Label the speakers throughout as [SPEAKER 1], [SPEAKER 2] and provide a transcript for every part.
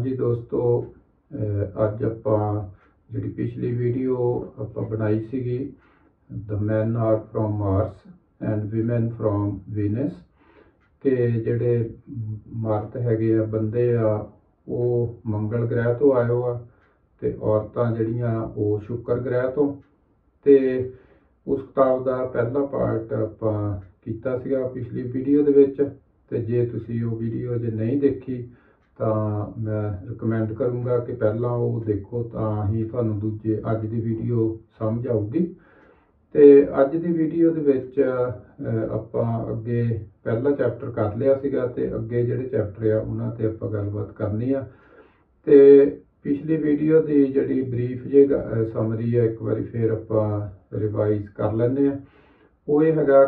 [SPEAKER 1] जी दोस्तों, ਅੱਜ ਆਪਾਂ ਜਿਹੜੀ ਪਿਛਲੀ ਵੀਡੀਓ ਆਪਾਂ ਬਣਾਈ ਸੀਗੀ the men are from Mars and women from Venus ਕਿ ਜਿਹੜੇ ਮਰਦ ਹੈਗੇ ਆ, ਬੰਦੇ ਆ, ਉਹ ਮੰਗਲ ਗ੍ਰਹਿ ਤੋਂ ਆਏ ਹੋ ਆ ਤੇ ਔਰਤਾਂ ਜਿਹੜੀਆਂ ਉਹ ਸ਼ੁੱਕਰ ਗ੍ਰਹਿ ਤੋਂ। ਤੇ ਉਸ ਕਿਤਾਬ ਦਾ ਪਹਿਲਾ ਪਾਰਟ ਆਪਾਂ ਕੀਤਾ ਸੀਗਾ ਪਿਛਲੀ ਵੀਡੀਓ ਦੇ ਵਿੱਚ। ਤੇ ਜੇ ਤੁਸੀਂ ਉਹ ਵੀਡੀਓ ਜੇ ਨਹੀਂ ਦੇਖੀ ਤਾਂ मैं रिकमेंड करूँगा कि पहला वो देखो तो ही तुहानूं दूजे अज की वीडियो समझ आऊगी। तो अज की वीडियो दे विच आपां अगे पहला चैप्टर कर लिया सीगा ते अगे जिहड़े चैप्टर आ उन्हां ते आपां गलबात करनी आ। ते पिछली वीडियो की जिहड़ी ब्रीफ जे समरी है एक बार फिर आपां रिवाइज कर लैंदे आ। वो ये हैगा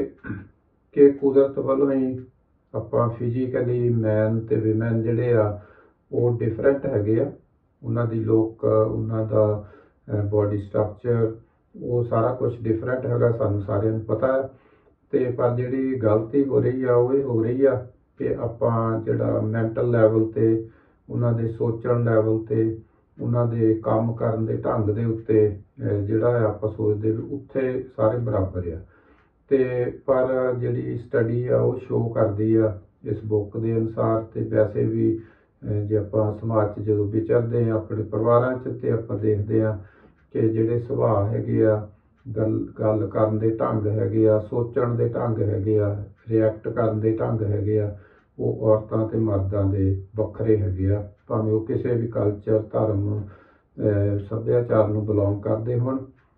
[SPEAKER 1] कि कुदरत वालों ही ਆਪਾਂ ਫਿਜ਼ੀਕਲੀ ਮੈਨ ਤੇ ਵਿਮਨ ਜਿਹੜੇ ਆ ਉਹ ਡਿਫਰੈਂਟ ਹੈਗੇ ਆ। ਉਹਨਾਂ ਦੀ ਲੁੱਕ, ਉਹਨਾਂ ਦਾ ਬੋਡੀ ਸਟਰਕਚਰ, ਉਹ ਸਾਰਾ ਕੁਝ ਡਿਫਰੈਂਟ ਹੈਗਾ, ਸਾਨੂੰ ਸਾਰਿਆਂ ਨੂੰ ਪਤਾ ਹੈ। ਤੇ ਪਰ ਜਿਹੜੀ ਗਲਤੀ ਹੋ ਰਹੀ ਆ ਉਹ ਇਹ ਹੋ ਰਹੀ ਆ ਕਿ ਆਪਾਂ ਜਿਹੜਾ ਮੈਂਟਲ ਲੈਵਲ ਤੇ, ਉਹਨਾਂ ਦੇ ਸੋਚਣ ਲੈਵਲ ਤੇ, ਉਹਨਾਂ ਦੇ ਕੰਮ ਕਰਨ ਦੇ ਢੰਗ ਦੇ ਉੱਤੇ ਜਿਹੜਾ ਆਪਾਂ ਸੋਚਦੇ ਵੀ ਉੱਥੇ ਸਾਰੇ ਬਰਾਬਰ ਆ। ਤੇ ਪਰ ਜਿਹੜੀ ਸਟੱਡੀ ਆ ਉਹ ਸ਼ੋ ਕਰਦੀ ਆ ਇਸ ਬੁੱਕ ਦੇ ਅਨੁਸਾਰ। ਤੇ ਵੈਸੇ ਵੀ ਜੇ ਆਪਾਂ ਸਮਾਜ 'ਚ ਜਦੋਂ ਵਿਚਰਦੇ ਆ ਆਪਣੇ ਪਰਿਵਾਰਾਂ 'ਚ ਤੇ ਆਪਾਂ ਦੇਖਦੇ ਆ ਕਿ ਜਿਹੜੇ ਸੁਭਾਅ ਹੈਗੇ ਆ, ਗੱਲ ਕਰਨ ਦੇ ਢੰਗ ਹੈਗੇ ਆ, ਸੋਚਣ ਦੇ ਢੰਗ ਹੈਗੇ ਆ, ਰਿਐਕਟ ਕਰਨ ਦੇ ਢੰਗ ਹੈਗੇ ਆ, ਉਹ ਔਰਤਾਂ ਤੇ ਮਰਦਾਂ ਦੇ ਵੱਖਰੇ ਹੈਗੇ ਆ, ਭਾਵੇਂ ਉਹ ਕਿਸੇ ਵੀ ਕਲਚਰ, ਧਰਮ, ਸੱਭਿਆਚਾਰ ਨੂੰ ਬਿਲੋਂਗ ਕਰਦੇ ਹੋਣ।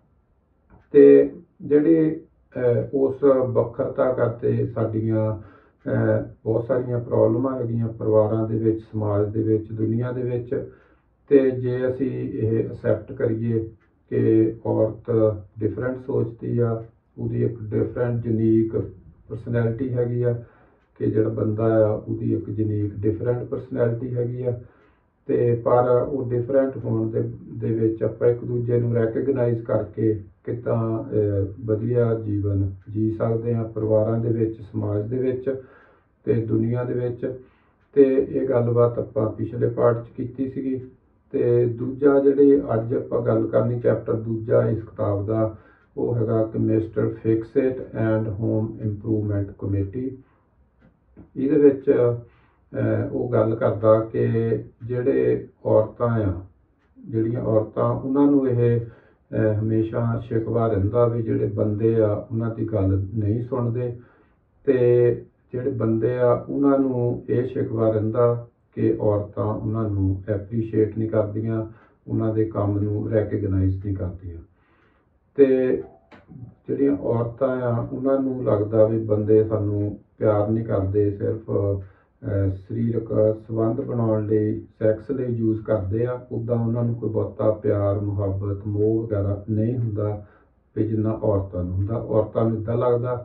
[SPEAKER 1] ਤੇ ਜਿਹੜੀ ਉਸ ਵੱਖਰਤਾ ਕਰਕੇ ਸਾਡੀਆਂ ਬਹੁਤ ਸਾਰੀਆਂ ਪ੍ਰੋਬਲਮਾਂ ਹੈਗੀਆਂ ਪਰਿਵਾਰਾਂ ਦੇ ਵਿੱਚ, ਸਮਾਜ ਦੇ ਵਿੱਚ, ਦੁਨੀਆ ਦੇ ਵਿੱਚ। ਤੇ ਜੇ ਅਸੀਂ ਇਹ ਐਕਸੈਪਟ ਕਰੀਏ ਕਿ ਔਰਤ ਡਿਫਰੈਂਟ ਸੋਚਦੀ ਆ, ਉਹਦੀ ਇੱਕ ਡਿਫਰੈਂਟ ਯੂਨੀਕ ਪਰਸਨੈਲਿਟੀ ਹੈਗੀ ਆ, ਕਿ ਜਿਹੜਾ ਬੰਦਾ ਆ ਉਹਦੀ ਇੱਕ ਯੂਨੀਕ ਡਿਫਰੈਂਟ ਪਰਸਨੈਲਿਟੀ ਹੈਗੀ ਆ। ਤੇ ਪਰ ਉਹ ਡਿਫਰੈਂਟ ਹੋਣ ਦੇ ਵਿੱਚ ਆਪਾਂ ਇੱਕ ਦੂਜੇ ਨੂੰ ਰੈਕਗਨਾਈਜ਼ ਕਰਕੇ ਕਿੱਦਾਂ ਵਧੀਆ ਜੀਵਨ ਜੀ ਸਕਦੇ ਹਾਂ ਪਰਿਵਾਰਾਂ ਦੇ ਵਿੱਚ, ਸਮਾਜ ਦੇ ਵਿੱਚ ਤੇ ਦੁਨੀਆ ਦੇ ਵਿੱਚ। ਤੇ ਇਹ ਗੱਲਬਾਤ ਆਪਾਂ ਪਿਛਲੇ ਪਾਰਟ 'ਚ ਕੀਤੀ ਸੀਗੀ। ਤੇ ਦੂਜਾ ਜਿਹੜੀ ਅੱਜ ਆਪਾਂ ਗੱਲ ਕਰਨੀ, ਚੈਪਟਰ ਦੂਜਾ ਇਸ ਕਿਤਾਬ ਦਾ, ਉਹ ਹੈਗਾ ਕਿ mister fix it and home improvement committee. ਇਹਦੇ ਵਿੱਚ ਉਹ ਗੱਲ ਕਰਦਾ ਕਿ ਜਿਹੜੇ ਔਰਤਾਂ ਆ, ਜਿਹੜੀਆਂ ਔਰਤਾਂ, ਉਹਨਾਂ ਨੂੰ ਇਹ ਹਮੇਸ਼ਾ ਸ਼ਿਕਵਾ ਰਹਿੰਦਾ ਵੀ ਜਿਹੜੇ ਬੰਦੇ ਆ ਉਹਨਾਂ ਦੀ ਗੱਲ ਨਹੀਂ ਸੁਣਦੇ। ਤੇ ਜਿਹੜੇ ਬੰਦੇ ਆ ਉਹਨਾਂ ਨੂੰ ਇਹ ਸ਼ਿਕਵਾ ਰਹਿੰਦਾ ਕਿ ਔਰਤਾਂ ਉਹਨਾਂ ਨੂੰ ਐਪਰੀਸ਼ੀਏਟ ਨਹੀਂ ਕਰਦੀਆਂ, ਉਹਨਾਂ ਦੇ ਕੰਮ ਨੂੰ ਰੈਕਗਨਾਈਜ਼ ਨਹੀਂ ਕਰਦੀਆਂ। ਤੇ ਜਿਹੜੀਆਂ ਔਰਤਾਂ ਆ ਉਹਨਾਂ ਨੂੰ ਲੱਗਦਾ ਵੀ ਬੰਦੇ ਸਾਨੂੰ ਪਿਆਰ ਨਹੀਂ ਕਰਦੇ, ਸਿਰਫ ਸਰੀਰਕ ਸੰਬੰਧ ਬਣਾਉਣ ਲਈ, ਸੈਕਸ ਲਈ ਯੂਜ਼ ਕਰਦੇ ਆ। ਉੱਦਾਂ ਉਹਨਾਂ ਨੂੰ ਕੋਈ ਬਹੁਤਾ ਪਿਆਰ, ਮੁਹੱਬਤ, ਮੋਹ ਵਗੈਰਾ ਨਹੀਂ ਹੁੰਦਾ ਵੀ ਜਿੰਨਾ ਔਰਤਾਂ ਨੂੰ ਹੁੰਦਾ। ਔਰਤਾਂ ਨੂੰ ਇੱਦਾਂ ਲੱਗਦਾ।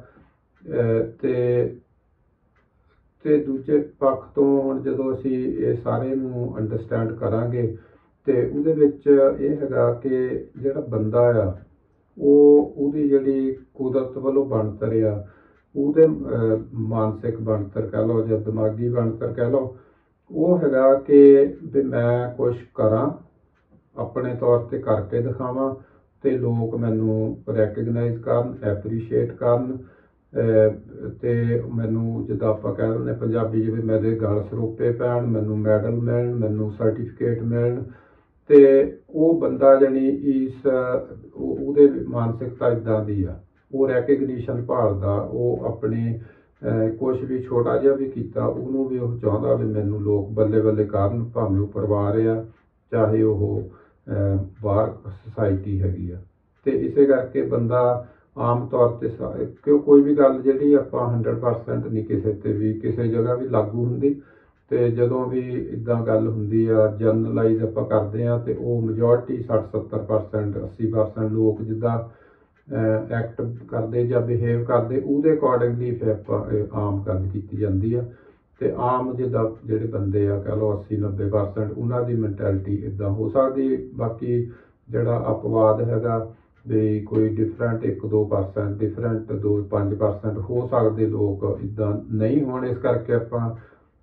[SPEAKER 1] ਤੇ ਦੂਜੇ ਪੱਖ ਤੋਂ ਹੁਣ ਜਦੋਂ ਅਸੀਂ ਇਹ ਸਾਰੇ ਨੂੰ ਅੰਡਰਸਟੈਂਡ ਕਰਾਂਗੇ ਤੇ ਉਹਦੇ ਵਿੱਚ ਇਹ ਹੈਗਾ ਕਿ ਜਿਹੜਾ ਬੰਦਾ ਆ ਉਹਦੀ ਜਿਹੜੀ ਕੁਦਰਤ ਵੱਲੋਂ ਬਣਤਰ ਆ, ਉਹਦੇ ਮਾਨਸਿਕ ਬਣਤਰ ਕਹਿ ਲਓ ਜਾਂ ਦਿਮਾਗੀ ਬਣਤਰ ਕਹਿ ਲਓ, ਉਹ ਹੈਗਾ ਕਿ ਵੀ ਮੈਂ ਕੁਛ ਕਰਾਂ, ਆਪਣੇ ਤੌਰ 'ਤੇ ਕਰਕੇ ਦਿਖਾਵਾਂ ਤੇ ਲੋਕ ਮੈਨੂੰ ਰੈਕਗਨਾਈਜ਼ ਕਰਨ, ਐਪਰੀਸ਼ੀਏਟ ਕਰਨ। ਤੇ ਮੈਨੂੰ ਜਿੱਦਾਂ ਆਪਾਂ ਕਹਿ ਦਿੰਦੇ ਪੰਜਾਬੀ 'ਚ ਵੀ ਮੇਰੇ ਗਲ ਸਰੋਪੇ ਪੈਣ, ਮੈਨੂੰ ਮੈਡਲ ਮਿਲਣ, ਮੈਨੂੰ ਸਰਟੀਫਿਕੇਟ ਮਿਲਣ। ਤੇ ਉਹ ਬੰਦਾ ਜਾਣੀ ਉਹਦੇ ਮਾਨਸਿਕਤਾ ਇੱਦਾਂ ਦੀ ਆ, ਉਹ ਰੈਕਗਨੀਸ਼ਨ ਭਾਲਦਾ। ਉਹ ਆਪਣੇ ਕੁਛ ਵੀ ਛੋਟਾ ਜਿਹਾ ਵੀ ਕੀਤਾ ਉਹਨੂੰ ਵੀ ਉਹ ਚਾਹੁੰਦਾ ਵੀ ਮੈਨੂੰ ਲੋਕ ਬੱਲੇ ਬੱਲੇ ਕਰਨ, ਭਾਵੇਂ ਉਹ ਪਰਿਵਾਰ ਆ, ਚਾਹੇ ਉਹ ਬਾਹਰ ਸੁਸਾਇਟੀ ਹੈਗੀ ਆ। ਤੇ ਇਸੇ ਕਰਕੇ ਬੰਦਾ ਆਮ ਤੌਰ 'ਤੇ ਕਿਉਂ ਕੋਈ ਵੀ ਗੱਲ ਜਿਹੜੀ ਆਪਾਂ 100% ਨਹੀਂ ਕਿਸੇ 'ਤੇ ਵੀ ਕਿਸੇ ਜਗ੍ਹਾ ਵੀ ਲਾਗੂ ਹੁੰਦੀ। ਤੇ ਜਦੋਂ ਵੀ ਇੱਦਾਂ ਗੱਲ ਹੁੰਦੀ ਆ, ਜਨਰਲਾਈਜ਼ ਆਪਾਂ ਕਰਦੇ ਹਾਂ ਤੇ ਉਹ ਮੈਜੋਰਟੀ 60-70%, 80% ਲੋਕ ਜਿੱਦਾਂ ਐਕਟ ਕਰਦੇ ਜਾਂ ਬਿਹੇਵ ਕਰਦੇ ਉਹਦੇ ਅਕੋਰਡਿੰਗਲੀ ਫਿਰ ਆਪਾਂ ਆਮ ਗੱਲ ਕੀਤੀ ਜਾਂਦੀ ਆ। ਤੇ ਆਮ ਜਿੱਦਾਂ ਜਿਹੜੇ ਬੰਦੇ ਆ ਕਹਿ ਲਓ 80-90% ਉਹਨਾਂ ਦੀ ਮੈਂਟੈਲਿਟੀ ਇੱਦਾਂ ਹੋ ਸਕਦੀ। ਬਾਕੀ ਜਿਹੜਾ ਅਪਵਾਦ ਹੈਗਾ ਵੀ ਕੋਈ ਡਿਫਰੈਂਟ 1-2% ਡਿਫਰੈਂਟ 2-5% ਹੋ ਸਕਦੇ ਲੋਕ ਇੱਦਾਂ ਨਹੀਂ ਹੋਣ। ਇਸ ਕਰਕੇ ਆਪਾਂ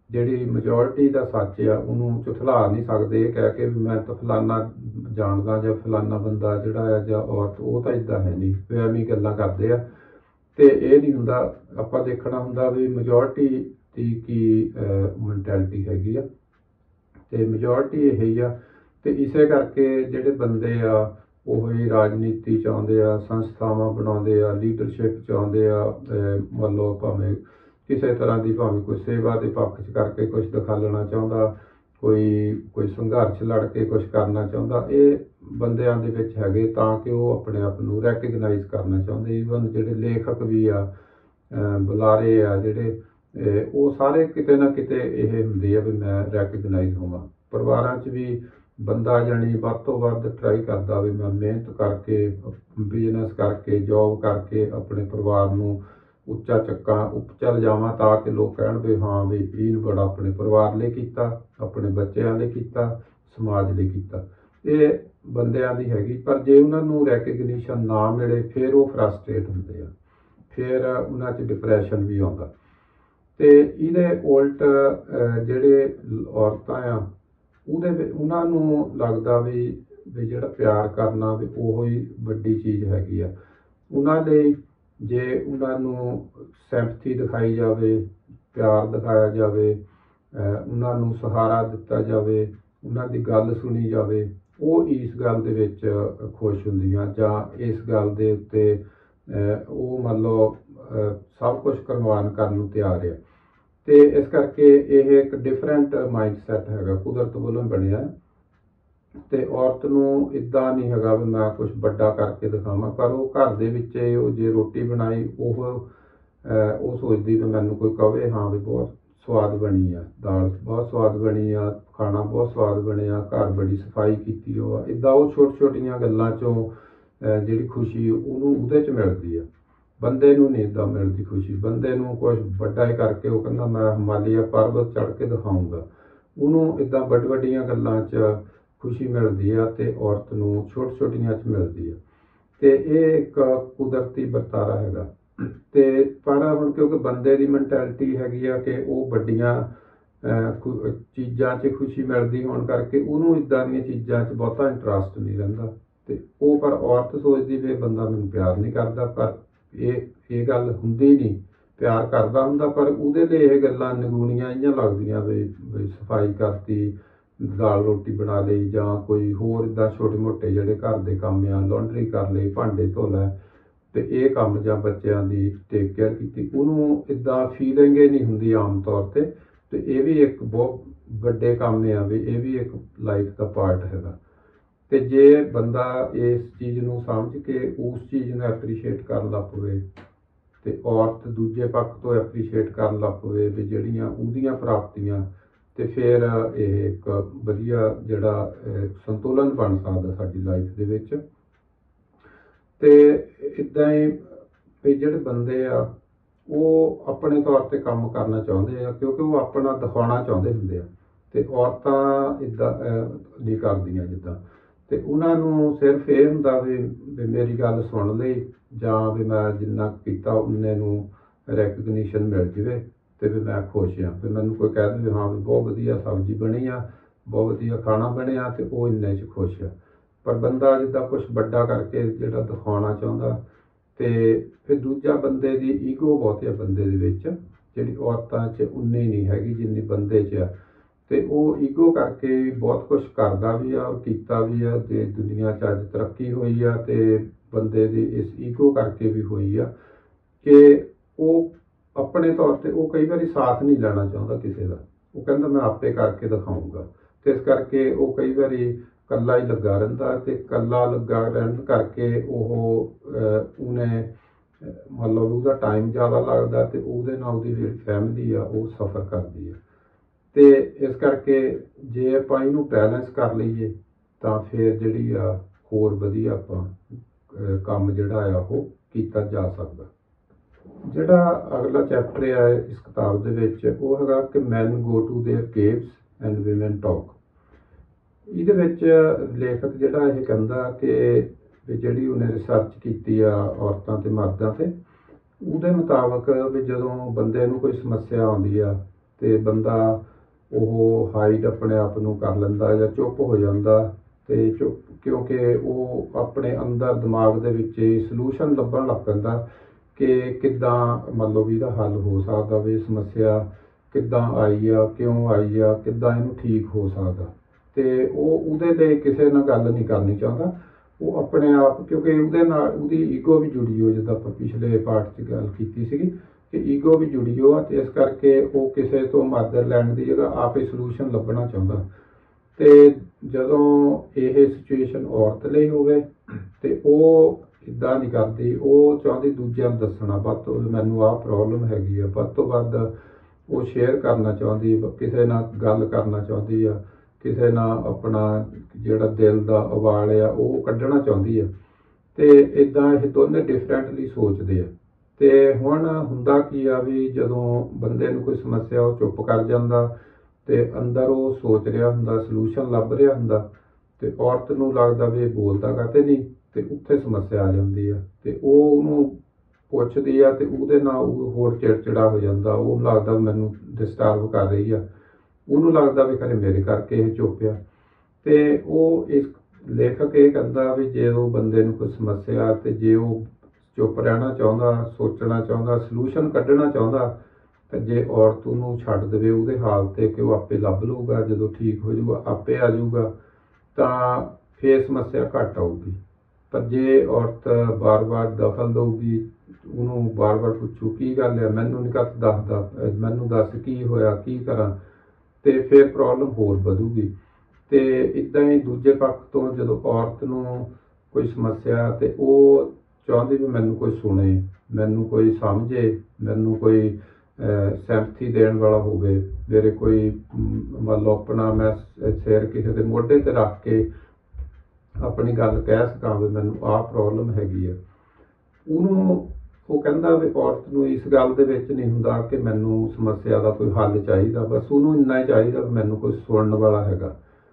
[SPEAKER 1] ਜਿਹੜੀ ਮੈਜੋਰਟੀ ਦਾ ਸੱਚ ਆ ਉਹਨੂੰ ਝੁਠਲਾ ਨਹੀਂ ਸਕਦੇ ਇਹ ਕਹਿ ਕੇ ਵੀ ਮੈਂ ਤਾਂ ਫਲਾਨਾ ਜਾਣਦਾ ਜਾਂ ਫਲਾਨਾ ਬੰਦਾ ਜਿਹੜਾ ਆ ਜਾਂ ਔਰਤ, ਉਹ ਤਾਂ ਇਦਾਂ ਹੈ ਨਹੀਂ, ਐਵੇਂ ਗੱਲਾਂ ਕਰਦੇ ਆ। ਤੇ ਇਹ ਨਹੀਂ ਹੁੰਦਾ, ਆਪਾਂ ਦੇਖਣਾ ਹੁੰਦਾ ਵੀ ਮੈਜੋਰਟੀ ਦੀ ਕੀ ਮੈਂਟੈਲਿਟੀ ਹੈਗੀ ਆ, ਤੇ ਮੈਜੋਰਟੀ ਇਹ ਹੀ ਆ। ਤੇ ਇਸੇ ਕਰਕੇ ਜਿਹੜੇ ਬੰਦੇ ਆ ਉਹ ਹੀ ਰਾਜਨੀਤੀ ਚਾਹੁੰਦੇ ਆ, ਸੰਸਥਾਵਾਂ ਬਣਾਉਂਦੇ ਆ, ਲੀਡਰਸ਼ਿਪ ਚਾਹੁੰਦੇ ਆ, ਮੰਨ ਲਓ ਭਾਵੇਂ ਕਿਸੇ ਤਰ੍ਹਾਂ ਦੀ, ਭਾਵੇਂ ਕੋਈ ਸੇਵਾ ਦੇ ਪੱਖ 'ਚ ਕਰਕੇ ਕੁਛ ਦਿਖਾਲਣਾ ਚਾਹੁੰਦਾ, ਕੋਈ ਸੰਘਰਸ਼ ਲੜ ਕੇ ਕੁਛ ਕਰਨਾ ਚਾਹੁੰਦਾ। ਇਹ ਬੰਦਿਆਂ ਦੇ ਵਿੱਚ ਹੈਗੇ ਤਾਂ ਕਿ ਉਹ ਆਪਣੇ ਆਪ ਨੂੰ ਰੈਕਗਨਾਈਜ਼ ਕਰਨਾ ਚਾਹੁੰਦੇ। ਈਵਨ ਜਿਹੜੇ ਲੇਖਕ ਵੀ ਆ, ਬੁਲਾਰੇ ਆ ਜਿਹੜੇ, ਉਹ ਸਾਰੇ ਕਿਤੇ ਨਾ ਕਿਤੇ ਇਹ ਹੁੰਦੇ ਆ ਵੀ ਮੈਂ ਰੈਕਗਨਾਈਜ਼ ਹੋਵਾਂ। ਪਰਿਵਾਰਾਂ 'ਚ ਵੀ ਬੰਦਾ ਜਾਣੀ ਵੱਧ ਤੋਂ ਵੱਧ ਟਰਾਈ ਕਰਦਾ ਵੀ ਮੈਂ ਮਿਹਨਤ ਕਰਕੇ, ਬਿਜ਼ਨਸ ਕਰਕੇ, ਜੋਬ ਕਰਕੇ ਆਪਣੇ ਪਰਿਵਾਰ ਨੂੰ ਉੱਚਾ ਚੱਕਾਂ, ਉੱਚਾ ਲਿਜਾਵਾਂ ਤਾਂ ਕਿ ਲੋਕ ਕਹਿਣ ਵੀ ਹਾਂ ਵੀ ਇਹਨੂੰ ਬੜਾ ਆਪਣੇ ਪਰਿਵਾਰ ਲਈ ਕੀਤਾ, ਆਪਣੇ ਬੱਚਿਆਂ ਲਈ ਕੀਤਾ, ਸਮਾਜ ਲਈ ਕੀਤਾ। ਇਹ ਬੰਦਿਆਂ ਦੀ ਹੈਗੀ। ਪਰ ਜੇ ਉਹਨਾਂ ਨੂੰ ਰੈਕਗਨੀਸ਼ਨ ਨਾ ਮਿਲੇ ਫਿਰ ਉਹ ਫਰਸਟ੍ਰੇਟ ਹੁੰਦੇ ਆ, ਫਿਰ ਉਹਨਾਂ 'ਚ ਡਿਪਰੈਸ਼ਨ ਵੀ ਆਉਂਦਾ। ਤੇ ਇਹਦੇ ਉਲਟ ਜਿਹੜੇ ਔਰਤਾਂ ਆ ਉਹਨਾਂ ਨੂੰ ਲੱਗਦਾ ਵੀ ਜਿਹੜਾ ਪਿਆਰ ਕਰਨਾ ਵੀ ਉਹੋ ਹੀ ਵੱਡੀ ਚੀਜ਼ ਹੈਗੀ ਆ ਉਹਨਾਂ ਲਈ। ਜੇ ਉਹਨਾਂ ਨੂੰ ਸਿੰਪੈਥੀ ਦਿਖਾਈ ਜਾਵੇ, ਪਿਆਰ ਦਿਖਾਇਆ ਜਾਵੇ, ਉਹਨਾਂ ਨੂੰ ਸਹਾਰਾ ਦਿੱਤਾ ਜਾਵੇ, ਉਹਨਾਂ ਦੀ ਗੱਲ ਸੁਣੀ ਜਾਵੇ, ਉਹ ਇਸ ਗੱਲ ਦੇ ਵਿੱਚ ਖੁਸ਼ ਹੁੰਦੀਆਂ ਜਾਂ ਇਸ ਗੱਲ ਦੇ ਉੱਤੇ ਉਹ ਮੰਨ ਲਓ ਸਭ ਕੁਛ ਕੁਰਬਾਨ ਕਰਨ ਨੂੰ ਤਿਆਰ ਆ। ਤੇ ਇਸ ਕਰਕੇ ਇਹ ਇੱਕ ਡਿਫਰੈਂਟ ਮਾਈਂਡ ਸੈਟ ਹੈਗਾ, ਕੁਦਰਤ ਵੱਲੋਂ ਬਣਿਆ। ਤੇ ਔਰਤ ਨੂੰ ਇੱਦਾਂ ਨਹੀਂ ਹੈਗਾ ਵੀ ਮੈਂ ਕੁਛ ਵੱਡਾ ਕਰਕੇ ਦਿਖਾਵਾਂ, ਪਰ ਉਹ ਘਰ ਦੇ ਵਿੱਚ ਉਹ ਜੇ ਰੋਟੀ ਬਣਾਈ ਉਹ ਸੋਚਦੀ ਵੀ ਮੈਨੂੰ ਕੋਈ ਕਵੇ ਹਾਂ ਵੀ ਬਹੁਤ ਸਵਾਦ ਬਣੀ ਆ, ਦਾਲ ਬਹੁਤ ਸਵਾਦ ਬਣੀ ਆ, ਖਾਣਾ ਬਹੁਤ ਸਵਾਦ ਬਣਿਆ, ਘਰ ਬੜੀ ਸਫਾਈ ਕੀਤੀ ਉਹ ਆ। ਇੱਦਾਂ ਉਹ ਛੋਟੀਆਂ ਗੱਲਾਂ 'ਚੋਂ ਜਿਹੜੀ ਖੁਸ਼ੀ ਉਹਨੂੰ ਉਹਦੇ 'ਚ ਮਿਲਦੀ ਆ। ਬੰਦੇ ਨੂੰ ਨਹੀਂ ਇੱਦਾਂ ਮਿਲਦੀ ਖੁਸ਼ੀ। ਬੰਦੇ ਨੂੰ ਕੁਛ ਵੱਡਾ ਹੀ ਕਰਕੇ ਉਹ ਕਹਿੰਦਾ ਮੈਂ ਹਿਮਾਲਿਆ ਪਰਬਤ ਚੜ੍ਹ ਕੇ ਦਿਖਾਊਂਗਾ, ਉਹਨੂੰ ਇੱਦਾਂ ਵੱਡੀਆਂ ਗੱਲਾਂ 'ਚ ਖੁਸ਼ੀ ਮਿਲਦੀ ਆ ਤੇ ਔਰਤ ਨੂੰ ਛੋਟੀਆਂ 'ਚ ਮਿਲਦੀ ਆ। ਤੇ ਇਹ ਇੱਕ ਕੁਦਰਤੀ ਵਰਤਾਰਾ ਹੈਗਾ। ਤੇ ਪਰ ਹੁਣ ਕਿਉਂਕਿ ਬੰਦੇ ਦੀ ਮੈਂਟੈਲਿਟੀ ਹੈਗੀ ਆ ਕਿ ਉਹ ਵੱਡੀਆਂ ਚੀਜ਼ਾਂ 'ਚ ਖੁਸ਼ੀ ਮਿਲਦੀ ਹੋਣ ਕਰਕੇ ਉਹਨੂੰ ਇੱਦਾਂ ਦੀਆਂ ਚੀਜ਼ਾਂ 'ਚ ਬਹੁਤਾ ਇੰਟਰਸਟ ਨਹੀਂ ਰਹਿੰਦਾ। ਤੇ ਉਹ ਪਰ ਔਰਤ ਸੋਚਦੀ ਵੀ ਇਹ ਬੰਦਾ ਮੈਨੂੰ ਪਿਆਰ ਨਹੀਂ ਕਰਦਾ, ਪਰ ਇਹ ਗੱਲ ਹੁੰਦੀ ਨਹੀਂ। ਪਿਆਰ ਕਰਦਾ ਹੁੰਦਾ ਪਰ ਉਹਦੇ ਲਈ ਇਹ ਗੱਲਾਂ ਨਿਗੂਣੀਆਂ ਜਿਹੀਆਂ ਲੱਗਦੀਆਂ ਵੀ ਸਫਾਈ ਕਰਤੀ, ਦਾਲ ਰੋਟੀ ਬਣਾ ਲਈ, ਜਾਂ ਕੋਈ ਹੋਰ ਇੱਦਾਂ ਛੋਟੇ ਮੋਟੇ ਜਿਹੜੇ ਘਰ ਦੇ ਕੰਮ ਆ, ਲਾਂਡਰੀ ਕਰ ਲਈ, ਭਾਂਡੇ ਧੋ ਲੈ, ਤੇ ਇਹ ਕੰਮ ਜਾਂ ਬੱਚਿਆਂ ਦੀ ਟੇਕ ਕੇਅਰ ਕੀਤੀ, ਉਹਨੂੰ ਇੱਦਾਂ ਫੀਲਿੰਗ ਹੀ ਨਹੀਂ ਹੁੰਦੀ ਆਮ ਤੌਰ 'ਤੇ। ਤੇ ਇਹ ਵੀ ਇੱਕ ਬਹੁਤ ਵੱਡੇ ਕੰਮ ਆ ਵੀ ਇਹ ਵੀ ਇੱਕ ਲਾਈਫ ਦਾ ਪਾਰਟ ਹੈਗਾ। ਤੇ ਜੇ ਬੰਦਾ ਇਸ ਚੀਜ਼ ਨੂੰ ਸਮਝ ਕੇ ਉਸ ਚੀਜ਼ ਨੂੰ ਐਪਰੀਸ਼ੀਏਟ ਕਰਨ ਲੱਗ ਪਵੇ ਤੇ ਔਰਤ ਦੂਜੇ ਪੱਖ ਤੋਂ ਐਪਰੀਸ਼ੀਏਟ ਕਰਨ ਲੱਗ ਪਵੇ ਵੀ ਜਿਹੜੀਆਂ ਉਹਦੀਆਂ ਪ੍ਰਾਪਤੀਆਂ, ਤੇ ਫਿਰ ਇਹ ਇੱਕ ਵਧੀਆ ਜਿਹੜਾ ਸੰਤੁਲਨ ਬਣ ਸਕਦਾ ਸਾਡੀ ਲਾਈਫ ਦੇ ਵਿੱਚ। ਤੇ ਇੱਦਾਂ ਹੀ ਵੀ ਜਿਹੜੇ ਬੰਦੇ ਆ ਉਹ ਆਪਣੇ ਤੌਰ 'ਤੇ ਕੰਮ ਕਰਨਾ ਚਾਹੁੰਦੇ ਆ ਕਿਉਂਕਿ ਉਹ ਆਪਣਾ ਦਿਖਾਉਣਾ ਚਾਹੁੰਦੇ ਹੁੰਦੇ ਆ। ਤੇ ਔਰਤਾਂ ਇੱਦਾਂ ਨਹੀਂ ਕਰਦੀਆਂ ਜਿੱਦਾਂ। ਤੇ ਉਹਨਾਂ ਨੂੰ ਸਿਰਫ ਇਹ ਹੁੰਦਾ ਵੀ ਮੇਰੀ ਗੱਲ ਸੁਣ ਲਈ, ਜਾਂ ਵੀ ਮੈਂ ਜਿੰਨਾ ਕੀਤਾ ਉਨੇ ਨੂੰ ਰੈਕਗਨੀਸ਼ਨ ਮਿਲ ਜਾਵੇ ਤੇ ਵੀ ਮੈਂ ਖੁਸ਼ ਹਾਂ। ਵੀ ਮੈਨੂੰ ਕੋਈ ਕਹਿ ਦੇਵੇ ਹਾਂ ਵੀ ਬਹੁਤ ਵਧੀਆ ਸਬਜ਼ੀ ਬਣੀ ਆ, ਬਹੁਤ ਵਧੀਆ ਖਾਣਾ ਬਣਿਆ, ਤੇ ਉਹ ਇੰਨੇ 'ਚ ਖੁਸ਼ ਆ। ਪਰ ਬੰਦਾ ਜਿੱਦਾਂ ਕੁਛ ਵੱਡਾ ਕਰਕੇ ਜਿਹੜਾ ਦਿਖਾਉਣਾ ਚਾਹੁੰਦਾ, ਤੇ ਫਿਰ ਦੂਜਾ ਬੰਦੇ ਦੀ ਈਗੋ ਬਹੁਤ ਆ ਬੰਦੇ ਦੇ ਵਿੱਚ, ਜਿਹੜੀ ਔਰਤਾਂ 'ਚ ਉਨੀ ਨਹੀਂ ਹੈਗੀ ਜਿੰਨੀ ਬੰਦੇ 'ਚ ਆ। ਤੇ ਉਹ ਈਗੋ ਕਰਕੇ ਬਹੁਤ ਕੁਛ ਕਰਦਾ ਵੀ ਆ ਔਰ ਕੀਤਾ ਵੀ ਆ, ਤੇ ਦੁਨੀਆ 'ਚ ਅੱਜ ਤਰੱਕੀ ਹੋਈ ਆ। ਤੇ ਬੰਦੇ ਦੀ ਇਸ ਈਗੋ ਕਰਕੇ ਵੀ ਹੋਈ ਆ ਕਿ ਉਹ ਆਪਣੇ ਤੌਰ 'ਤੇ ਉਹ ਕਈ ਵਾਰੀ ਸਾਥ ਨਹੀਂ ਲੈਣਾ ਚਾਹੁੰਦਾ ਕਿਸੇ ਦਾ। ਉਹ ਕਹਿੰਦਾ ਮੈਂ ਆਪੇ ਕਰਕੇ ਦਿਖਾਊਂਗਾ। ਤੇ ਇਸ ਕਰਕੇ ਉਹ ਕਈ ਵਾਰੀ ਇਕੱਲਾ ਹੀ ਲੱਗਾ ਰਹਿੰਦਾ, ਤੇ ਇਕੱਲਾ ਲੱਗਾ ਰਹਿਣ ਕਰਕੇ ਉਹਨੇ ਮਤਲਬ ਉਹਦਾ ਟਾਈਮ ਜ਼ਿਆਦਾ ਲੱਗਦਾ, ਤੇ ਉਹਦੇ ਨਾਲ ਉਹਦੀ ਜਿਹੜੀ ਫੈਮਿਲੀ ਆ ਉਹ ਸਫਰ ਕਰਦੀ ਆ। ਤੇ ਇਸ ਕਰਕੇ ਜੇ ਆਪਾਂ ਇਹਨੂੰ ਬੈਲੈਂਸ ਕਰ ਲਈਏ ਤਾਂ ਫਿਰ ਜਿਹੜੀ ਆ ਹੋਰ ਵਧੀਆ ਆਪਾਂ ਕੰਮ ਜਿਹੜਾ ਆ ਉਹ ਕੀਤਾ ਜਾ ਸਕਦਾ। ਜਿਹੜਾ ਅਗਲਾ ਚੈਪਟਰ ਆ ਇਸ ਕਿਤਾਬ ਦੇ ਵਿੱਚ ਉਹ ਹੈਗਾ ਕਿ men go to their caves and women talk. ਇਹਦੇ ਵਿੱਚ ਲੇਖਕ ਜਿਹੜਾ ਇਹ ਕਹਿੰਦਾ ਕਿ ਵੀ ਜਿਹੜੀ ਉਹਨੇ ਰਿਸਰਚ ਕੀਤੀ ਆ ਔਰਤਾਂ ਅਤੇ ਮਰਦਾਂ 'ਤੇ, ਉਹਦੇ ਮੁਤਾਬਕ ਵੀ ਜਦੋਂ ਬੰਦੇ ਨੂੰ ਕੋਈ ਸਮੱਸਿਆ ਆਉਂਦੀ ਆ ਤੇ ਬੰਦਾ ਉਹ ਹਾਈਡ ਆਪਣੇ ਆਪ ਨੂੰ ਕਰ ਲੈਂਦਾ ਜਾਂ ਚੁੱਪ ਹੋ ਜਾਂਦਾ, ਤੇ ਚੁੱਪ ਕਿਉਂਕਿ ਉਹ ਆਪਣੇ ਅੰਦਰ ਦਿਮਾਗ ਦੇ ਵਿੱਚ ਸੋਲੂਸ਼ਨ ਲੱਭਣ ਲੱਗ ਪੈਂਦਾ ਕਿ ਕਿੱਦਾਂ ਮੰਨ ਲਓ ਵੀ ਇਹਦਾ ਹੱਲ ਹੋ ਸਕਦਾ, ਵੀ ਸਮੱਸਿਆ ਕਿੱਦਾਂ ਆਈ ਆ, ਕਿਉਂ ਆਈ ਆ, ਕਿੱਦਾਂ ਇਹਨੂੰ ਠੀਕ ਹੋ ਸਕਦਾ। ਤੇ ਉਹ ਉਹਦੇ ਲਈ ਕਿਸੇ ਨਾਲ ਗੱਲ ਨਹੀਂ ਕਰਨੀ ਚਾਹੁੰਦਾ, ਉਹ ਆਪਣੇ ਆਪ, ਕਿਉਂਕਿ ਉਹਦੇ ਨਾਲ ਉਹਦੀ ਈਗੋ ਵੀ ਜੁੜੀ ਹੋ, ਜਿੱਦਾਂ ਆਪਾਂ ਪਿਛਲੇ ਪਾਰਟ 'ਚ ਗੱਲ ਕੀਤੀ ਸੀਗੀ ਕਿ ਈਗੋ ਵੀ ਜੁੜੀ ਹੋ ਆ, ਤੇ ਇਸ ਕਰਕੇ ਉਹ ਕਿਸੇ ਤੋਂ ਮਦਦ ਲੈਣ ਦੀ ਜਗ੍ਹਾ ਆਪੇ ਸੋਲੂਸ਼ਨ ਲੱਭਣਾ ਚਾਹੁੰਦਾ। ਤੇ ਜਦੋਂ ਇਹ ਸਿਚੁਏਸ਼ਨ ਔਰਤ ਲਈ ਹੋਵੇ ਤੇ ਉਹ ਇੱਦਾਂ ਨਹੀਂ ਕਰਦੀ, ਉਹ ਚਾਹੁੰਦੀ ਦੂਜਿਆਂ ਨੂੰ ਦੱਸਣਾ, ਵੱਧ ਤੋਂ ਮੈਨੂੰ ਆਹ ਪ੍ਰੋਬਲਮ ਹੈਗੀ ਆ, ਵੱਧ ਤੋਂ ਵੱਧ ਉਹ ਸ਼ੇਅਰ ਕਰਨਾ ਚਾਹੁੰਦੀ, ਕਿਸੇ ਨਾਲ ਗੱਲ ਕਰਨਾ ਚਾਹੁੰਦੀ ਆ, ਕਿਸੇ ਨਾਲ ਆਪਣਾ ਜਿਹੜਾ ਦਿਲ ਦਾ ਉਬਾਲ ਆ ਉਹ ਕੱਢਣਾ ਚਾਹੁੰਦੀ ਆ। ਤੇ ਇੱਦਾਂ ਇਹ ਦੋਨੇ ਡਿਫਰੈਂਟਲੀ ਸੋਚਦੇ ਆ। ਤੇ ਹੁਣ ਹੁੰਦਾ ਕੀ ਆ ਵੀ ਜਦੋਂ ਬੰਦੇ ਨੂੰ ਕੋਈ ਸਮੱਸਿਆ ਉਹ ਚੁੱਪ ਕਰ ਜਾਂਦਾ ਤੇ ਅੰਦਰ ਉਹ ਸੋਚ ਰਿਹਾ ਹੁੰਦਾ, ਸੋਲੂਸ਼ਨ ਲੱਭ ਰਿਹਾ ਹੁੰਦਾ, ਤੇ ਔਰਤ ਨੂੰ ਲੱਗਦਾ ਵੀ ਇਹ ਬੋਲਦਾ ਕਾਤੇ ਨਹੀਂ, ਤੇ ਉੱਥੇ ਸਮੱਸਿਆ ਆ ਜਾਂਦੀ ਆ। ਤੇ ਉਹ ਉਹਨੂੰ ਪੁੱਛਦੀ ਆ ਤੇ ਉਹਦੇ ਨਾਲ ਉਹ ਹੋਰ ਚਿੜਚਿੜਾ ਹੋ ਜਾਂਦਾ, ਉਹਨੂੰ ਲੱਗਦਾ ਮੈਨੂੰ ਡਿਸਟਰਬ ਕਰ ਰਹੀ ਆ, ਉਹਨੂੰ ਲੱਗਦਾ ਵੀ ਖਰੇ ਮੇਰੇ ਕਰਕੇ ਇਹ ਚੁੱਪ ਆ। ਤੇ ਉਹ ਇਸ ਲੇਖਕ ਇਹ ਕਹਿੰਦਾ ਵੀ ਜੇ ਉਹ ਬੰਦੇ ਨੂੰ ਕੋਈ ਸਮੱਸਿਆ ਤੇ ਜੇ ਉਹ ਚੁੱਪ ਰਹਿਣਾ ਚਾਹੁੰਦਾ, ਸੋਚਣਾ ਚਾਹੁੰਦਾ, ਸੋਲੂਸ਼ਨ ਕੱਢਣਾ ਚਾਹੁੰਦਾ, ਤੇ ਜੇ ਔਰਤ ਉਹਨੂੰ ਛੱਡ ਦੇਵੇ ਉਹਦੇ ਹਾਲ ਤੇ ਕਿ ਉਹ ਆਪੇ ਲੱਭ ਲਊਗਾ, ਜਦੋਂ ਠੀਕ ਹੋ ਜਾਊਗਾ ਆਪੇ ਆ ਜਾਊਗਾ, ਤਾਂ ਫਿਰ ਸਮੱਸਿਆ ਘੱਟ ਆਊਗੀ। ਪਰ ਜੇ ਔਰਤ ਬਾਰ-ਬਾਰ ਦਖਲ ਦਊਗੀ, ਉਹਨੂੰ ਬਾਰ-ਬਾਰ ਪੁੱਛੂ ਕੀ ਗੱਲ ਹੈ, ਮੈਨੂੰ ਨਹੀਂ ਕੱਤ ਦੱਸਦਾ, ਮੈਨੂੰ ਦੱਸ ਕੀ ਹੋਇਆ, ਕੀ ਕਰਾਂ, ਤੇ ਫਿਰ ਪ੍ਰੋਬਲਮ ਹੋਰ ਵਧੂਗੀ। ਤੇ ਇੱਦਾਂ ਹੀ ਦੂਜੇ ਪੱਖ ਤੋਂ ਜਦੋਂ ਔਰਤ ਨੂੰ ਕੋਈ ਸਮੱਸਿਆ ਤੇ ਉਹ ਚਾਹੁੰਦੀ ਵੀ ਮੈਨੂੰ ਕੋਈ ਸੁਣੇ, ਮੈਨੂੰ ਕੋਈ ਸਮਝੇ, ਮੈਨੂੰ ਕੋਈ ਸੈਂਪਥੀ ਦੇਣ ਵਾਲਾ ਹੋਵੇ, ਮੇਰੇ ਕੋਈ ਮੰਨ ਲਓ ਆਪਣਾ ਮੈਂ ਸਿਰ ਕਿਸੇ ਦੇ ਮੋਢੇ ਤੇ ਰੱਖ ਕੇ ਆਪਣੀ ਗੱਲ ਕਹਿ ਸਕਾਂ ਵੀ ਮੈਨੂੰ ਆਹ ਪ੍ਰੋਬਲਮ ਹੈਗੀ ਆ। ਉਹਨੂੰ ਉਹ ਕਹਿੰਦਾ ਵੀ ਔਰਤ ਨੂੰ ਇਸ ਗੱਲ ਦੇ ਵਿੱਚ ਨਹੀਂ ਹੁੰਦਾ ਕਿ ਮੈਨੂੰ ਸਮੱਸਿਆ ਦਾ ਕੋਈ ਹੱਲ ਚਾਹੀਦਾ, ਬਸ ਉਹਨੂੰ ਇੰਨਾ ਹੀ ਚਾਹੀਦਾ ਵੀ ਮੈਨੂੰ ਕੋਈ ਸੁਣਨ ਵਾਲਾ ਹੈਗਾ।